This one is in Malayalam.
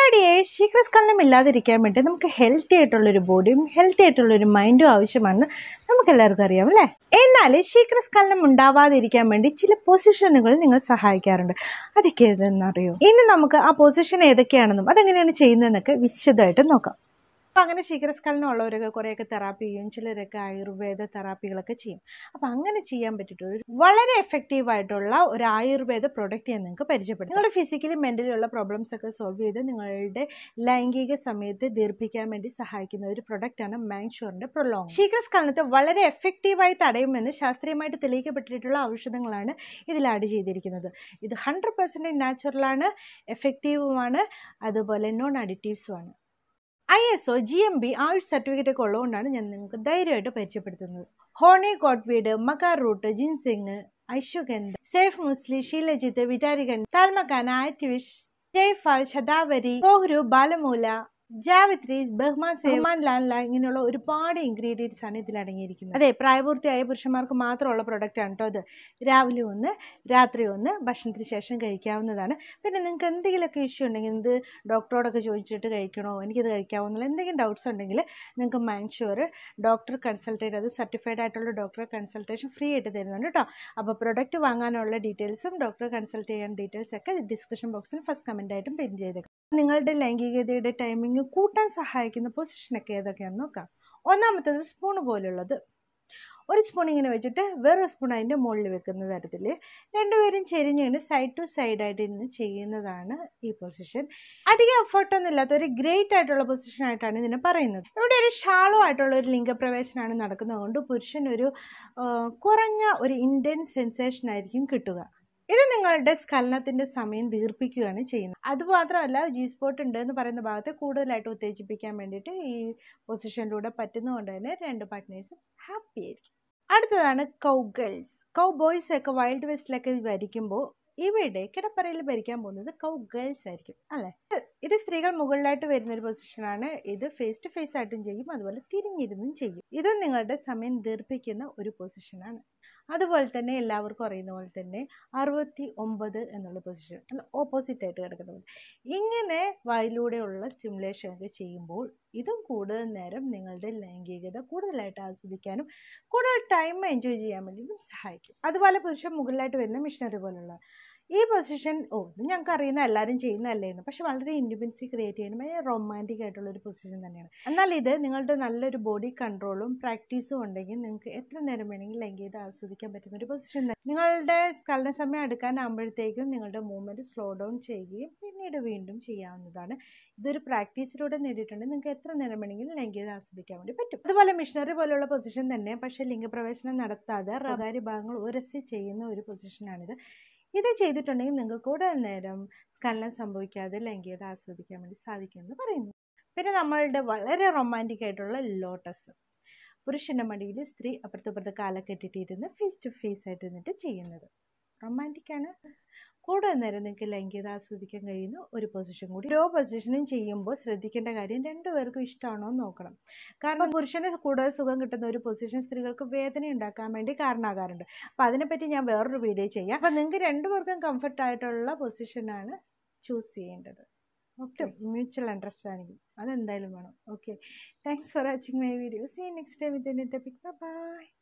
കല്ലാടിയെ ശീഘ്രസ്ഖലനമില്ലാതിരിക്കാൻ വേണ്ടി നമുക്ക് ഹെൽത്തി ആയിട്ടുള്ളൊരു ബോഡിയും ഹെൽത്തി ആയിട്ടുള്ളൊരു മൈൻഡും ആവശ്യമാണെന്ന് നമുക്കെല്ലാവർക്കും അറിയാം അല്ലേ? എന്നാൽ ശീഘ്രസ്ഖലനം ഉണ്ടാവാതിരിക്കാൻ വേണ്ടി ചില പൊസിഷനുകൾ നിങ്ങൾ സഹായിക്കാറുണ്ട്. അതൊക്കെ ഏതെന്നറിയോ? ഇനി നമുക്ക് ആ പൊസിഷൻ ഏതൊക്കെയാണെന്നും അതെങ്ങനെയാണ് ചെയ്യുന്നതെന്നൊക്കെ വിശദമായിട്ട് നോക്കാം. അപ്പം അങ്ങനെ ശീഘ്രസ്ഖലനം ഉള്ളവരൊക്കെ കുറേയൊക്കെ തെറാപ്പി ചെയ്യും, ചിലരൊക്കെ ആയുർവേദ തെറാപ്പികളൊക്കെ ചെയ്യും. അപ്പം അങ്ങനെ ചെയ്യാൻ പറ്റിയിട്ടുള്ള വളരെ എഫക്റ്റീവ് ആയിട്ടുള്ള ഒരു ആയുർവേദ പ്രൊഡക്റ്റ് ഞാൻ നിങ്ങൾക്ക് പരിചയപ്പെടും. നിങ്ങളുടെ ഫിസിക്കലി മെൻ്റലി ഉള്ള പ്രോബ്ലംസ് ഒക്കെ സോൾവ് ചെയ്ത് നിങ്ങളുടെ ലൈംഗിക സമയത്ത് ദീർഘിപ്പിക്കാൻ വേണ്ടി സഹായിക്കുന്ന ഒരു പ്രൊഡക്റ്റാണ് ManSureന്റെ Prolong. ശീഘ്രസ്ഖലനത്തെ വളരെ എഫക്റ്റീവായി തടയുമെന്ന് ശാസ്ത്രീയമായിട്ട് തെളിയിക്കപ്പെട്ടിട്ടുള്ള ഔഷധങ്ങളാണ് ഇതിൽ ആഡ് ചെയ്തിരിക്കുന്നത്. ഇത് 100% നാച്ചുറലാണ്, എഫക്റ്റീവുമാണ്, അതുപോലെ നോൺ അഡിറ്റീവ്സുമാണ്. ISO GMB ആയുഷ് സർട്ടിഫിക്കറ്റ് ഒക്കെ ഉള്ളതുകൊണ്ടാണ് ഞാൻ നിങ്ങൾക്ക് ധൈര്യമായിട്ട് പരിചയപ്പെടുത്തുന്നത്. Horny goatweed, maca root, ginseng, ashwagandha, safed musli, shilajit, വിറ്റാരികൻ, താൽമക്കാന, ആറ്റിവിഷ്, ജയ്ഫാൽ, ശതാവരി, കോഹ്രു, ബാലമൂല, ജാവിത്രി, ബഹ്മാൻ ലാൻല ഇങ്ങനെയുള്ള ഒരുപാട് ഇൻഗ്രീഡിയൻസ് ആണ് ഇതിൽ അടങ്ങിയിരിക്കുന്നത്. അതെ, പ്രായപൂർത്തിയായ പുരുഷന്മാർക്ക് മാത്രമുള്ള പ്രൊഡക്റ്റ് ആണ് കേട്ടോ. അത് രാവിലെ ഒന്ന് രാത്രി ഒന്ന് ഭക്ഷണത്തിന് ശേഷം കഴിക്കാവുന്നതാണ്. പിന്നെ നിങ്ങൾക്ക് എന്തെങ്കിലുമൊക്കെ ഇഷ്യൂ ഉണ്ടെങ്കിൽ ഇത് ഡോക്ടറോടൊക്കെ ചോദിച്ചിട്ട് കഴിക്കണോ, എനിക്കിത് കഴിക്കാമോ എന്നുള്ള എന്തെങ്കിലും ഡൗട്ട്സ് ഉണ്ടെങ്കിൽ നിങ്ങൾക്ക് ManSure ഡോക്ടർ കൺസൾട്ടേറ്റ്, അത് സർട്ടിഫൈഡ് ആയിട്ടുള്ള ഡോക്ടറെ കൺസൾട്ടേഷൻ ഫ്രീ ആയിട്ട് തരുന്നുണ്ട് കേട്ടോ. അപ്പോൾ പ്രൊഡക്റ്റ് വാങ്ങാനുള്ള ഡീറ്റെയിൽസും ഡോക്ടറെ കൺസൾട്ട് ചെയ്യാൻ ഡീറ്റെയിൽസ് ഒക്കെ ഡിസ്ക്രിപ്ഷൻ ബോക്സിൽ ഫസ്റ്റ് കമൻ്റ് ആയിട്ടും പിൻ ചെയ്തേക്കാം. നിങ്ങളുടെ ലൈംഗികതയുടെ ടൈമിങ് കൂട്ടാൻ സഹായിക്കുന്ന പൊസിഷനൊക്കെ ഏതൊക്കെയാണെന്ന് നോക്കാം. ഒന്നാമത്തേത് സ്പൂൺ പോലുള്ളത്. ഒരു സ്പൂൺ ഇങ്ങനെ വെച്ചിട്ട് വേറൊരു സ്പൂൺ അതിൻ്റെ മുകളിൽ വെക്കുന്ന തരത്തിൽ രണ്ടുപേരും ചെരിഞ്ഞിങ്ങനെ സൈഡ് ടു സൈഡായിട്ട് ഇരുന്ന് ചെയ്യുന്നതാണ് ഈ പൊസിഷൻ. അധികം എഫേർട്ടൊന്നും ഇല്ലാത്ത ഒരു ഗ്രേറ്റ് ആയിട്ടുള്ള പൊസിഷൻ ആയിട്ടാണ് ഇതിനെ പറയുന്നത്. ഇവിടെ ഒരു ഷാളോ ആയിട്ടുള്ള ഒരു ലിംഗപ്രവേശനമാണ് നടക്കുന്നതുകൊണ്ട് പുരുഷനൊരു കുറഞ്ഞ ഒരു ഇൻറ്റൻസ് സെൻസേഷൻ ആയിരിക്കും കിട്ടുക. ഇത് നിങ്ങളുടെ സ്ഖലനത്തിന്റെ സമയം ദീർഘിപ്പിക്കുകയാണ് ചെയ്യുന്നത്. അതുമാത്രമല്ല, ജി സ്പോട്ട് ഉണ്ട് എന്ന് പറയുന്ന ഭാഗത്തെ കൂടുതലായിട്ട് ഉത്തേജിപ്പിക്കാൻ വേണ്ടിയിട്ട് ഈ പൊസിഷനിലൂടെ പറ്റുന്നതുകൊണ്ട് തന്നെ രണ്ട് പാർട്ട്നേഴ്സും ഹാപ്പി ആയിരിക്കും. അടുത്തതാണ് കൗ ഗേൾസ്. കൗ ബോയ്സ് ഒക്കെ വൈൽഡ് വെസ്റ്റിലൊക്കെ ഭരിക്കുമ്പോൾ ഇവിടെ കിടപ്പറയിൽ ഭരിക്കാൻ പോകുന്നത് കൗ ഗേൾസ് ആയിരിക്കും അല്ലേ? ഇത് സ്ത്രീകൾ മുകളിലായിട്ട് വരുന്ന ഒരു പൊസിഷനാണ്. ഇത് ഫേസ് ടു ഫേസ് ആയിട്ടും ചെയ്യും, അതുപോലെ തിരിഞ്ഞിരുന്നും ചെയ്യും. ഇതും നിങ്ങളുടെ സമയം ദീർഘിപ്പിക്കുന്ന ഒരു പൊസിഷനാണ്. അതുപോലെ തന്നെ എല്ലാവർക്കും അറിയുന്ന പോലെ തന്നെ 69 എന്നുള്ള പൊസിഷൻ അല്ല, ഓപ്പോസിറ്റ് ആയിട്ട് കിടക്കുന്നത്. ഇങ്ങനെ വായിലൂടെയുള്ള സ്റ്റിമുലേഷൻ ഒക്കെ ചെയ്യുമ്പോൾ ഇതും കൂടുതൽ നേരം നിങ്ങളുടെ ലൈംഗികത കൂടുതലായിട്ട് ആസ്വദിക്കാനും കൂടുതൽ ടൈം എൻജോയ് ചെയ്യാൻ വേണ്ടിയിട്ടും സഹായിക്കും. അതുപോലെ പുരുഷൻ മുകളിലായിട്ട് വരുന്ന മിഷനറി പോലുള്ള ഈ പൊസിഷൻ ഇത് ഞങ്ങൾക്ക് അറിയുന്ന എല്ലാവരും ചെയ്യുന്നതല്ലേന്ന്, പക്ഷെ വളരെ ഇൻഡിപെൻഡൻസി ക്രിയേറ്റ് ചെയ്യുന്ന റൊമാൻറ്റിക് ആയിട്ടുള്ള ഒരു പൊസിഷൻ തന്നെയാണ്. എന്നാൽ ഇത് നിങ്ങളുടെ നല്ലൊരു ബോഡി കൺട്രോളും പ്രാക്ടീസും ഉണ്ടെങ്കിൽ നിങ്ങൾക്ക് എത്ര നേരം വേണമെങ്കിൽ ലൈംഗികത ആസ്വദിക്കാൻ പറ്റുന്ന ഒരു പൊസിഷൻ തന്നെ. നിങ്ങളുടെ സ്ഖലന സമയം അടുക്കാനാകുമ്പോഴത്തേക്കും നിങ്ങളുടെ മൂവ്മെൻറ്റ് സ്ലോ ഡൗൺ ചെയ്യുകയും പിന്നീട് വീണ്ടും ചെയ്യാവുന്നതാണ്. ഇതൊരു പ്രാക്ടീസിലൂടെ നേടിയിട്ടുണ്ടെങ്കിൽ നിങ്ങൾക്ക് എത്ര നേരം വേണമെങ്കിലും ലൈംഗികത ആസ്വദിക്കാൻ വേണ്ടി പറ്റും. അതുപോലെ മിഷനറി പോലുള്ള പൊസിഷൻ തന്നെ, പക്ഷേ ലിംഗപ്രവേശനം നടത്താതെ സ്വകാര്യ ഭാഗങ്ങൾ ഉരസി ചെയ്യുന്ന ഒരു പൊസിഷനാണിത്. ഇത് ചെയ്തിട്ടുണ്ടെങ്കിൽ നിങ്ങൾക്ക് കൂടുതൽ നേരം സ്ഖലനം സംഭവിക്കാതെ ലൈംഗികത ആസ്വദിക്കാൻ വേണ്ടി സാധിക്കുമെന്ന് പറയുന്നു. പിന്നെ നമ്മളുടെ വളരെ റൊമാൻറ്റിക് ആയിട്ടുള്ള ലോട്ടസ്. പുരുഷൻ്റെ മടിയിൽ സ്ത്രീ അപ്പുറത്തപ്പുറത്ത് കാലൊക്കെ ഇട്ടിട്ടിരുന്ന് ഫേസ് ടു ഫേസ് ആയിട്ട് ഇരുന്നിട്ട് ചെയ്യുന്നത് റൊമാൻറ്റിക്കാണ്. കൂടുതൽ നേരം നിങ്ങൾക്ക് ലൈംഗികത ആസ്വദിക്കാൻ കഴിയുന്ന ഒരു പൊസിഷൻ കൂടി. ഓരോ പൊസിഷനും ചെയ്യുമ്പോൾ ശ്രദ്ധിക്കേണ്ട കാര്യം രണ്ടുപേർക്കും ഇഷ്ടമാണോ എന്ന് നോക്കണം. കാരണം പുരുഷന് കൂടുതൽ സുഖം കിട്ടുന്ന ഒരു പൊസിഷൻ സ്ത്രീകൾക്ക് വേദന ഉണ്ടാക്കാൻ വേണ്ടി കാരണമാകാറുണ്ട്. അപ്പോൾ അതിനെപ്പറ്റി ഞാൻ വേറൊരു വീഡിയോ ചെയ്യാം. അപ്പോൾ നിങ്ങൾക്ക് രണ്ടുപേർക്കും കംഫർട്ടായിട്ടുള്ള പൊസിഷനാണ് ചൂസ് ചെയ്യേണ്ടത്. ഓക്കെ, മ്യൂച്വൽ അണ്ടർസ്റ്റാൻഡിങ് അതെന്തായാലും വേണം. Okay, thanks for watching my video. See you next time with a new topic. By.